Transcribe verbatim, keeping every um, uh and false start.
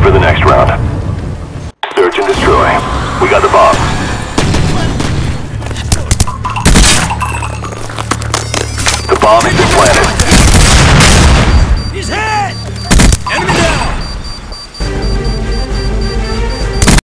for the next round. Search and destroy. We got the bomb. The bomb has been planted.